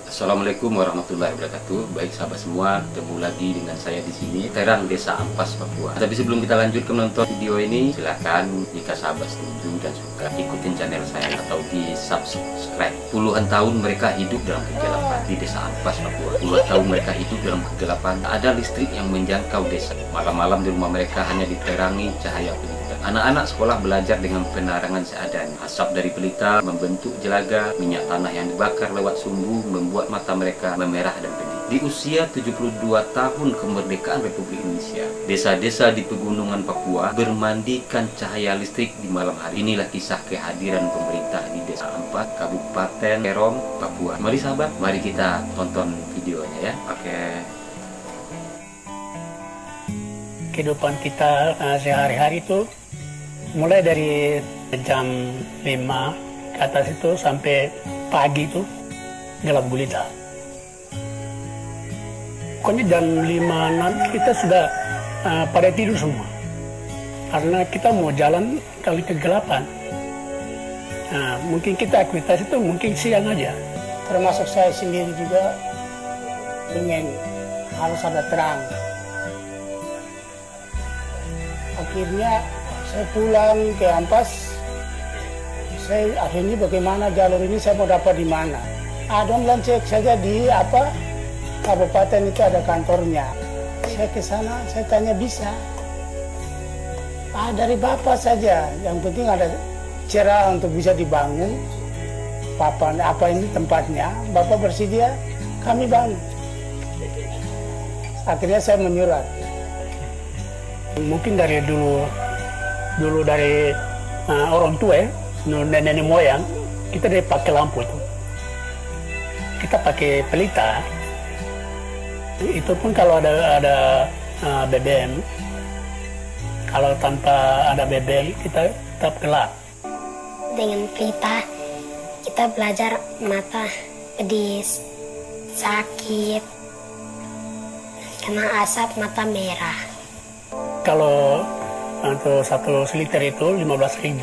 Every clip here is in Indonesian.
Assalamualaikum warahmatullahi wabarakatuh. Baik sahabat semua, ketemu lagi dengan saya di sini, Terang Desa Ampas, Papua. Tapi sebelum kita lanjut ke menonton video ini, silahkan jika sahabat setuju dan suka ikutin channel saya atau di subscribe. Puluhan tahun mereka hidup dalam kegelapan di Desa Ampas, Papua. Puluhan tahun mereka hidup dalam kegelapan, tak ada listrik yang menjangkau desa. Malam-malam di rumah mereka hanya diterangi cahaya pelita. Anak-anak sekolah belajar dengan penerangan seadanya. Asap dari pelita membentuk jelaga, minyak tanah yang dibakar lewat sumbu membuat mata mereka memerah dan pedih. Di usia 72 tahun kemerdekaan Republik Indonesia, desa-desa di pegunungan Papua bermandikan cahaya listrik di malam hari. Inilah kisah kehadiran pemerintah di Desa Ampas, Kabupaten Perom, Papua. Mari sahabat, mari kita tonton videonya ya. Oke. Kehidupan kita sehari-hari itu mulai dari jam 5 ke atas itu sampai pagi itu gelap gulita. Pokoknya jam 5 kita sudah pada tidur semua. Karena kita mau jalan kali kegelapan. Nah, mungkin kita aktivitas itu mungkin siang aja. Termasuk saya sendiri juga ingin harus ada terang. Akhirnya saya pulang ke Ampas. Saya akhirnya bagaimana jalur ini saya mau dapat di mana? Adon cek saja di kabupaten itu ada kantornya. Saya ke sana, saya tanya bisa. Dari Bapak saja, yang penting ada cerah untuk bisa dibangun. Papan apa ini tempatnya? Bapak bersedia, kami bangun. Akhirnya saya menyurat. Mungkin dari dulu dari orang tua ya, nenek moyang, kita dari pakai lampu itu. Kita pakai pelita. Itu pun kalau ada BBM. Kalau tanpa ada BBM, kita tetap gelap. Dengan pelita, kita belajar mata pedih, sakit, kena asap mata merah. Kalau untuk 1 liter itu 15.000.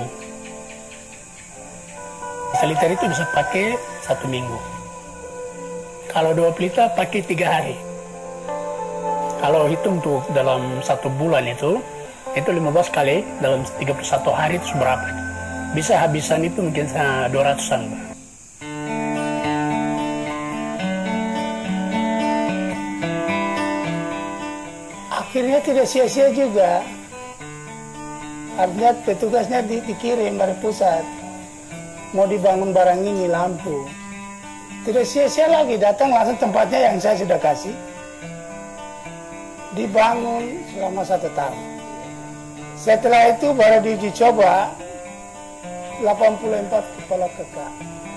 Liter itu bisa pakai 1 minggu. Kalau 2 pelita pakai 3 hari. Kalau hitung tuh dalam 1 bulan itu 15 kali dalam 31 hari itu berapa? Bisa habisan itu mungkin 200-an. Akhirnya tidak sia-sia juga. Artinya petugasnya dikirim dari pusat. Mau dibangun barang ini, lampu. Tidak sia-sia lagi, datang langsung tempatnya yang saya sudah kasih. Dibangun selama 1 tahun. Setelah itu baru dicoba 84 kepala kakak.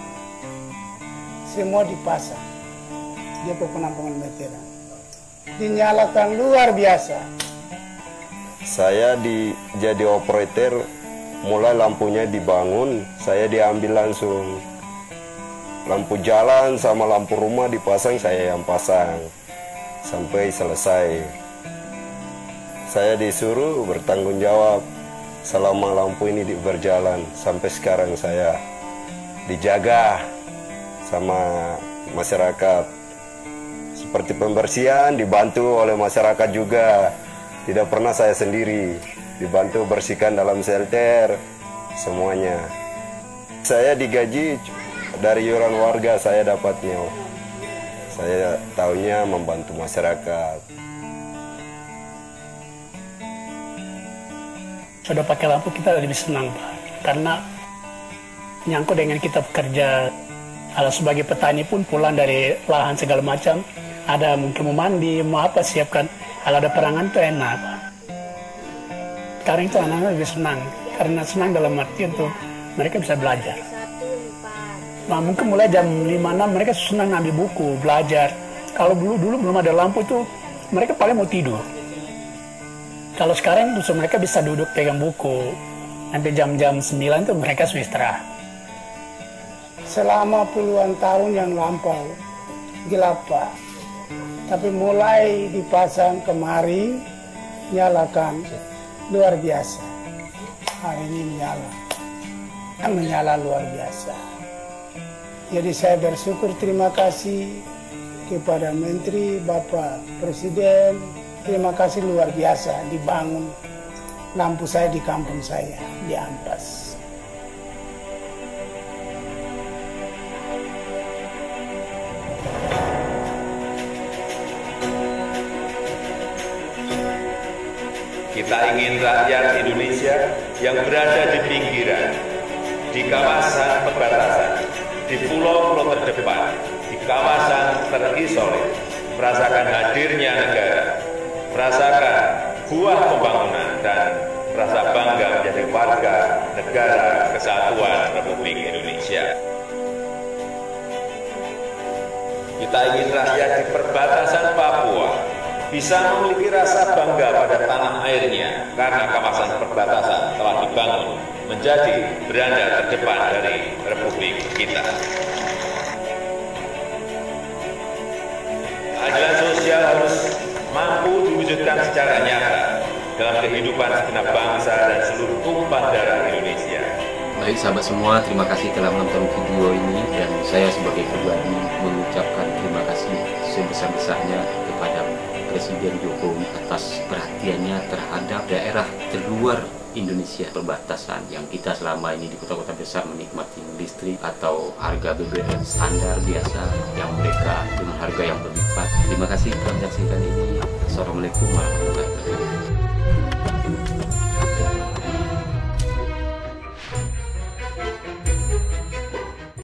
Semua dipasang. Dia penampungan veteran. Dinyalakan luar biasa. Saya jadi operator, mulai lampunya dibangun, saya diambil langsung. Lampu jalan sama lampu rumah dipasang, saya yang pasang sampai selesai. Saya disuruh bertanggung jawab selama lampu ini berjalan. Sampai sekarang saya dijaga sama masyarakat. Seperti pembersihan dibantu oleh masyarakat juga. Tidak pernah saya sendiri, dibantu bersihkan dalam shelter semuanya. Saya digaji dari iuran warga, saya dapatnya. Saya tahunya membantu masyarakat. Sudah pakai lampu kita lebih senang, Pak. Karena nyangkut dengan kita bekerja. Kalau sebagai petani pun pulang dari lahan segala macam, ada mungkin mau mandi, mau apa siapkan. Kalau ada perangan itu enak, Pak. Sekarang itu anak-anak lebih senang. Karena senang dalam arti untuk mereka bisa belajar. Nah, mungkin mulai jam 5-6 mereka senang ambil buku, belajar. Kalau dulu belum ada lampu itu, mereka paling mau tidur. Kalau sekarang itu mereka bisa duduk pegang buku. Sampai jam-jam 9 itu mereka sudah istirahat. Selama puluhan tahun yang lampau, gelap Pak. Tapi mulai dipasang kemari, nyalakan, luar biasa. Hari ini menyala luar biasa. Jadi saya bersyukur, terima kasih kepada Menteri, Bapak Presiden. Terima kasih luar biasa dibangun lampu saya di kampung saya, di Ampas. Kita ingin rakyat Indonesia yang berada di pinggiran, di kawasan perbatasan, di pulau-pulau terdepan, di kawasan terisolir, merasakan hadirnya negara, merasakan buah pembangunan, dan merasa bangga menjadi warga negara kesatuan Republik Indonesia. Kita ingin rakyat di perbatasan Papua bisa memiliki rasa bangga pada tanah airnya karena kawasan perbatasan telah dibangun menjadi beranda terdepan dari Republik kita. Keadilan sosial harus mampu diwujudkan secara nyata dalam kehidupan segenap bangsa dan seluruh tumpah darah Indonesia. Baik sahabat semua, terima kasih telah menonton video ini, dan saya sebagai pribadi mengucapkan terima kasih sebesar-besarnya kepada Presiden Jokowi atas perhatiannya terhadap daerah terluar Indonesia perbatasan yang kita selama ini di kota-kota besar menikmati listrik atau harga BBM standar biasa yang mereka dengan harga yang berlipat. Terima kasih telah menyaksikan ini. Assalamualaikum warahmatullahi wabarakatuh.